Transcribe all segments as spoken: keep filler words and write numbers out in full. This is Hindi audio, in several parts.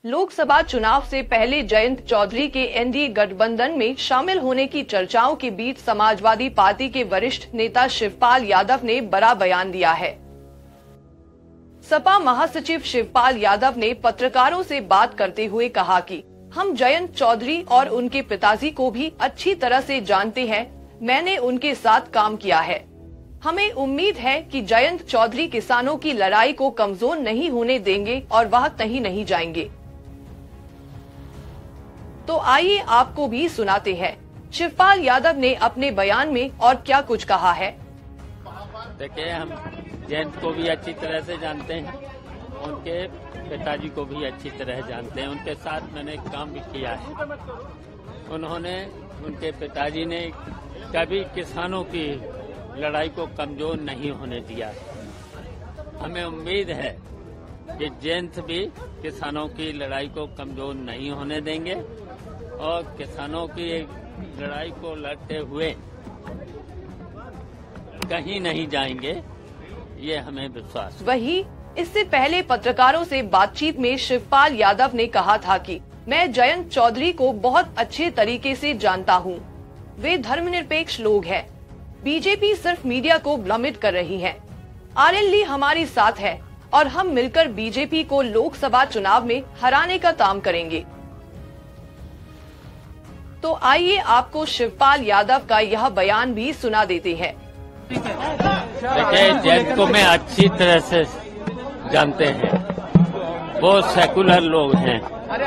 लोकसभा चुनाव से पहले जयंत चौधरी के एनडीए गठबंधन में शामिल होने की चर्चाओं के बीच समाजवादी पार्टी के वरिष्ठ नेता शिवपाल यादव ने बड़ा बयान दिया है। सपा महासचिव शिवपाल यादव ने पत्रकारों से बात करते हुए कहा कि हम जयंत चौधरी और उनके पिताजी को भी अच्छी तरह से जानते हैं। मैंने उनके साथ काम किया है। हमें उम्मीद है कि जयंत चौधरी किसानों की लड़ाई को कमजोर नहीं होने देंगे और वह कहीं नहीं जाएंगे। तो आइए आपको भी सुनाते हैं शिवपाल यादव ने अपने बयान में और क्या कुछ कहा है। देखिए, हम जयंत को भी अच्छी तरह से जानते हैं, उनके पिताजी को भी अच्छी तरह जानते हैं। उनके साथ मैंने काम भी किया है। उन्होंने उनके पिताजी ने कभी किसानों की लड़ाई को कमजोर नहीं होने दिया। हमें उम्मीद है कि जयंत भी किसानों की लड़ाई को कमजोर नहीं होने देंगे और किसानों की लड़ाई को लड़ते हुए कहीं नहीं जाएंगे, ये हमें विश्वास। वही इससे पहले पत्रकारों से बातचीत में शिवपाल यादव ने कहा था कि मैं जयंत चौधरी को बहुत अच्छे तरीके से जानता हूँ। वे धर्मनिरपेक्ष लोग हैं। बीजेपी सिर्फ मीडिया को भ्रमित कर रही है। आरएलडी हमारे साथ है और हम मिलकर बीजेपी को लोकसभा चुनाव में हराने का काम करेंगे। तो आइए आपको शिवपाल यादव का यह बयान भी सुना देते हैं। देखिए, जयंत को मैं अच्छी तरह से जानते हैं। वो सेकुलर लोग हैं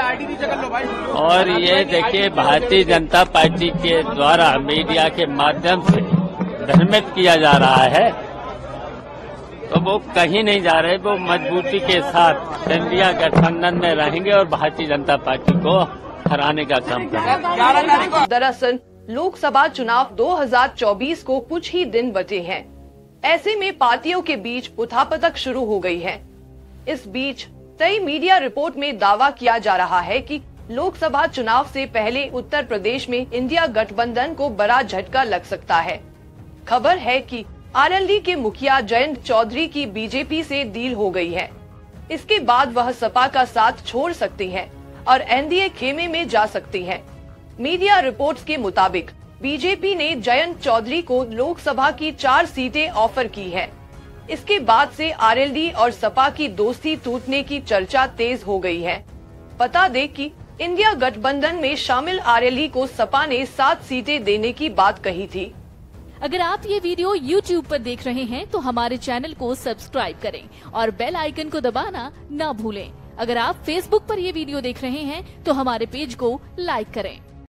और ये देखिए, भारतीय जनता पार्टी के द्वारा मीडिया के माध्यम से भ्रमित किया जा रहा है, तो वो कहीं नहीं जा रहे। वो मजबूती के साथ इंडिया गठबंधन में रहेंगे और भारतीय जनता पार्टी को हराने का काम करेंगे। दरअसल लोकसभा चुनाव दो हज़ार चौबीस को कुछ ही दिन बचे हैं। ऐसे में पार्टियों के बीच उठापटक शुरू हो गई है। इस बीच कई मीडिया रिपोर्ट में दावा किया जा रहा है कि लोकसभा चुनाव से पहले उत्तर प्रदेश में इंडिया गठबंधन को बड़ा झटका लग सकता है। खबर है कि आरएलडी के मुखिया जयंत चौधरी की बीजेपी से डील हो गई है। इसके बाद वह सपा का साथ छोड़ सकती हैं और एनडीए खेमे में जा सकती हैं। मीडिया रिपोर्ट्स के मुताबिक बीजेपी ने जयंत चौधरी को लोकसभा की चार सीटें ऑफर की है। इसके बाद से आरएलडी और सपा की दोस्ती टूटने की चर्चा तेज हो गई है। बता दें कि इंडिया गठबंधन में शामिल आरएलडी को सपा ने सात सीटें देने की बात कही थी। अगर आप ये वीडियो यूट्यूब पर देख रहे हैं तो हमारे चैनल को सब्सक्राइब करें और बेल आइकन को दबाना न भूलें। अगर आप फेसबुक पर ये वीडियो देख रहे हैं तो हमारे पेज को लाइक करें।